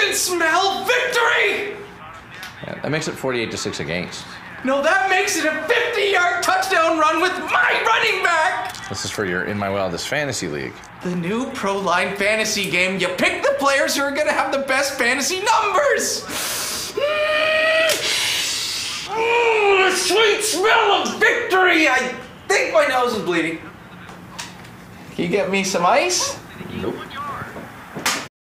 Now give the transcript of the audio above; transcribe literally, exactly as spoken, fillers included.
can smell victory! Yeah, that makes it forty-eight to six against. No, that makes it a fifty-yard touchdown run with my running back! This is for your In My Wildest Fantasy League. The new ProLine fantasy game, you pick the players who are gonna have the best fantasy numbers! Mm, the sweet smell of victory! I think my nose is bleeding. Can you get me some ice? Nope.